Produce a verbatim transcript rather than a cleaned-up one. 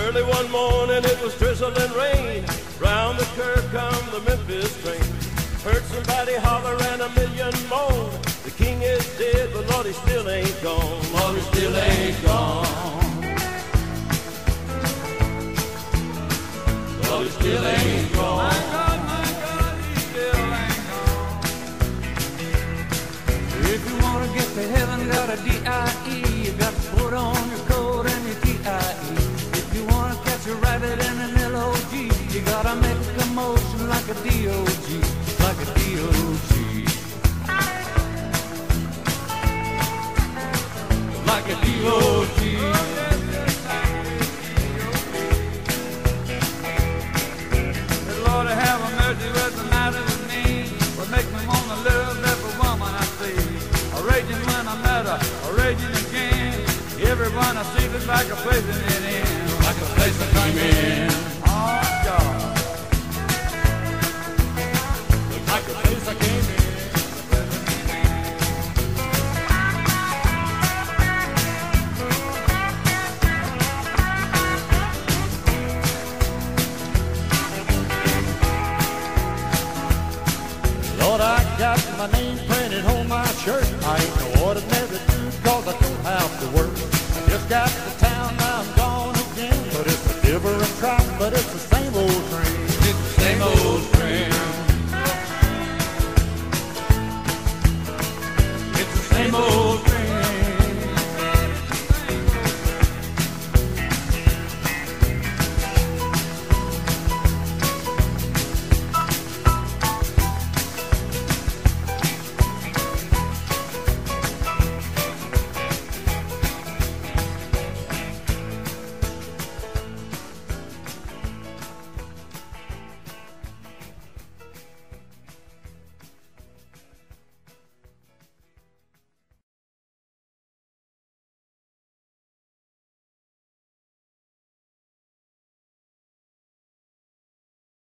Early one morning it was drizzling rain. Round the curve come the Memphis train. Heard somebody holler and a million moan. The king is dead, but Lord, he still ain't gone. Lord, he still ain't gone. Lord, he still ain't gone. My God, my God, he still ain't gone. If you want to get to heaven, got a D I E. You got to put on your coat and your T I E. If you want to catch a rabbit and an L O G, you got to make a commotion like a D O G. Like a D O G. Like a D O G. Lord, have a mercy, what's the matter with me? What makes me want to love every woman I see? A raging when I met her, a raging again. Everyone I see looks like a place in it in. Like a place I came in. Oh, God. Like a place I came in. Lord, I got my name printed on my shirt. I ain't no ordinary dude, cause I don't have to work. I just got to town, now I'm gone again. But it's a different track, but it's the same old train.